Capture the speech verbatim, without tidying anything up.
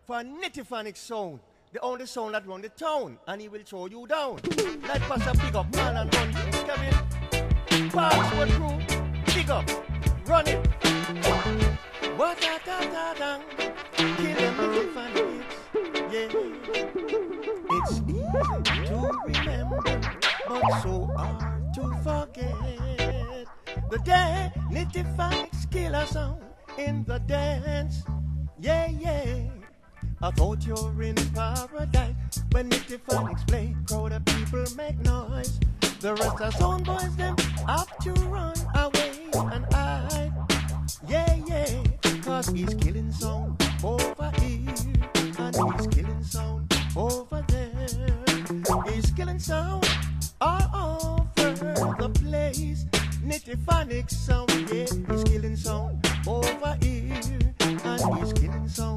for a Nitty Phonic sound. The only sound that run the town, and he will throw you down. Like Pastor Big Up, man and run things, Kevin. Password crew, big up, run it. What a ta ta dang, kill them Nitty Phonics, yeah. It's easy to remember, but so hard to forget. The day Nitty Phonics kill a sound in the dance, yeah, yeah. I thought you're in paradise when Nitty Phonics play. Crowd of people make noise. The rest of sound boys them have to run away and hide. Yeah, yeah, cause he's killing sound over here and he's killing sound over there. He's killing sound all over the place. Nitty Phonics sound, yeah, he's killing sound over here and he's killing sound